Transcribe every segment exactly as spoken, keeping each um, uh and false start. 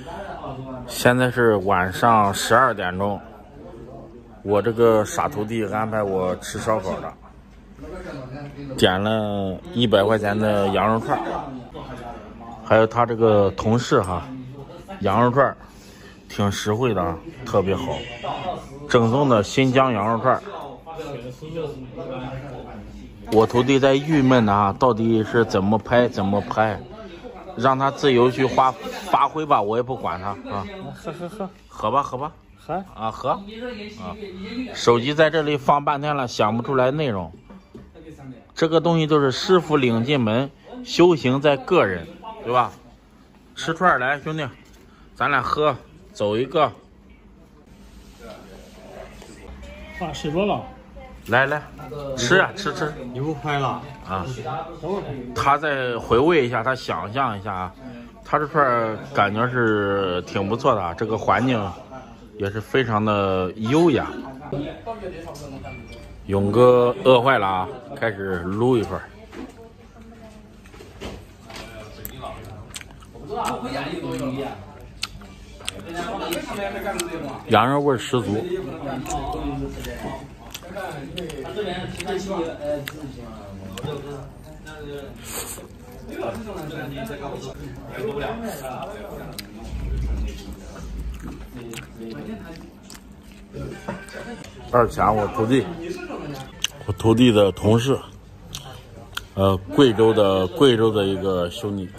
现在是晚上十二点钟，我这个傻徒弟安排我吃烧烤的，点了一百块钱的羊肉串，还有他这个同事哈，羊肉串挺实惠的，特别好，正宗的新疆羊肉串。我徒弟在郁闷呢，到底是怎么拍怎么拍，让他自由去发发挥吧，我也不管他啊。 喝喝喝， 喝吧喝吧， 喝啊喝啊！手机在这里放半天了，想不出来内容。这个东西都是师傅领进门，修行在个人，对吧？吃串来，兄弟，咱俩喝，走一个。 哇，睡着了。 来来，吃啊吃吃！ 你不拍了啊？他再回味一下，他想象一下啊，他这串感觉是挺不错的啊，这个环境也是非常的优雅。勇哥饿坏了啊，开始撸一串。羊肉味十足。二强，我徒弟，我徒弟的同事，呃，贵州的贵州的一个兄弟。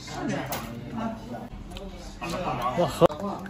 我喝。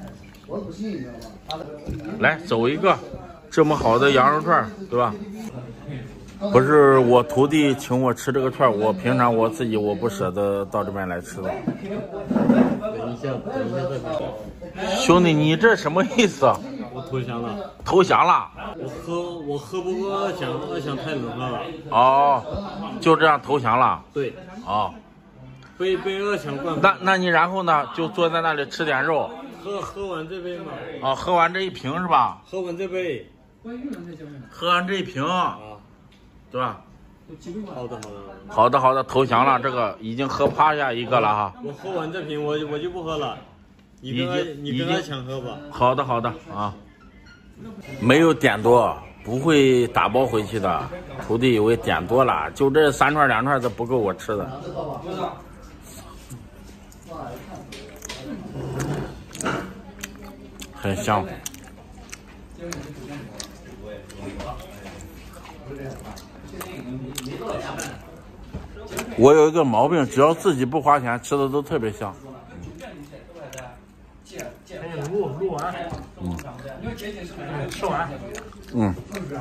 来走一个，这么好的羊肉串，对吧？不是我徒弟请我吃这个串，我平常我自己我不舍得到这边来吃的。 等一下，等一下再拍。 兄弟，你这什么意思？ 我投降了。 投降了？ 我喝我喝不过二强，二强太冷了。 哦，就这样投降了？ 对。 哦。 被被二强灌。 那那你然后呢？就坐在那里吃点肉。 喝喝完这杯嘛。 哦，喝完这一瓶是吧？ 喝完这杯。 喝完这一瓶。啊。对吧？ 好的好的好的好的，投降了，这个已经喝趴下一个了哈。 我喝完这瓶，我我就不喝了。你跟他你跟他抢喝吧。 好的好的啊，没有点多，不会打包回去的。徒弟以为点多了，就这三串两串都不够我吃的。很香。我有一个毛病，只要自己不花钱，吃的都特别香。 录录完， 嗯， 吃完， 嗯。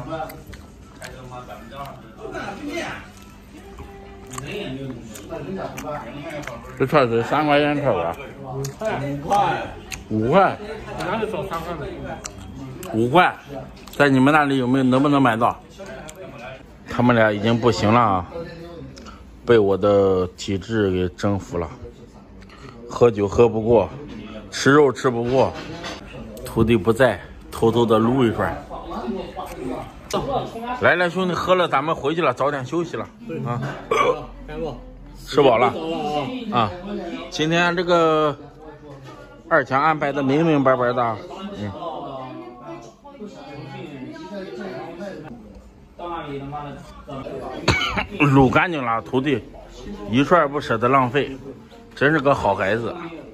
这串是三块钱串吧？ 五块，五块， 五块。 我哪里找三块的？ 五块，在你们那里有没有？能不能买到？他们俩已经不行了啊，被我的体质给征服了。喝酒喝不过，吃肉吃不过，徒弟不在，偷偷的撸一串。来来，兄弟，喝了，咱们回去了，早点休息了啊。吃饱了啊。今天这个二强安排的明明白白的，嗯。撸干净了，徒弟一串不舍得浪费，真是个好孩子。